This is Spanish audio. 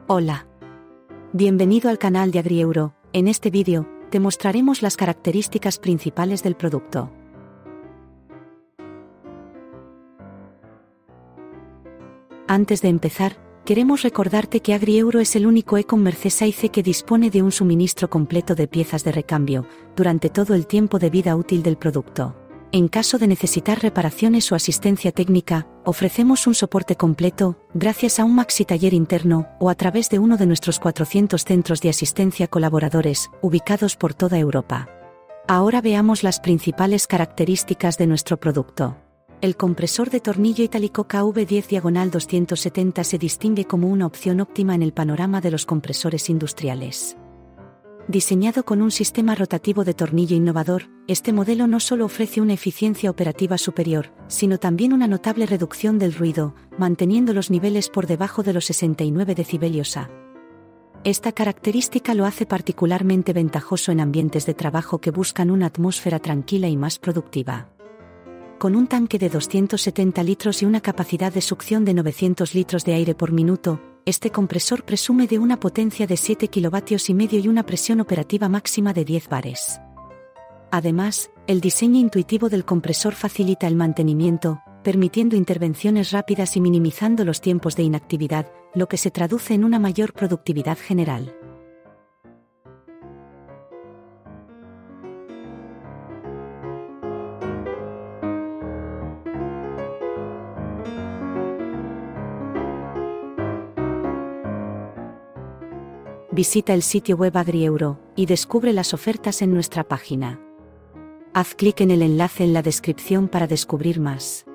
Hola. Bienvenido al canal de AgriEuro. En este vídeo, te mostraremos las características principales del producto. Antes de empezar, queremos recordarte que AgriEuro es el único e-commerce SAICE que dispone de un suministro completo de piezas de recambio, durante todo el tiempo de vida útil del producto. En caso de necesitar reparaciones o asistencia técnica, ofrecemos un soporte completo, gracias a un maxi taller interno, o a través de uno de nuestros 400 centros de asistencia colaboradores, ubicados por toda Europa. Ahora veamos las principales características de nuestro producto. El compresor de tornillo itálico KV10/270 se distingue como una opción óptima en el panorama de los compresores industriales. Diseñado con un sistema rotativo de tornillo innovador, este modelo no solo ofrece una eficiencia operativa superior, sino también una notable reducción del ruido, manteniendo los niveles por debajo de los 69 decibelios A. Esta característica lo hace particularmente ventajoso en ambientes de trabajo que buscan una atmósfera tranquila y más productiva. Con un tanque de 270 litros y una capacidad de succión de 900 litros de aire por minuto, este compresor presume de una potencia de 7,5 kilovatios y una presión operativa máxima de 10 bares. Además, el diseño intuitivo del compresor facilita el mantenimiento, permitiendo intervenciones rápidas y minimizando los tiempos de inactividad, lo que se traduce en una mayor productividad general. Visita el sitio web AgriEuro y descubre las ofertas en nuestra página. Haz clic en el enlace en la descripción para descubrir más.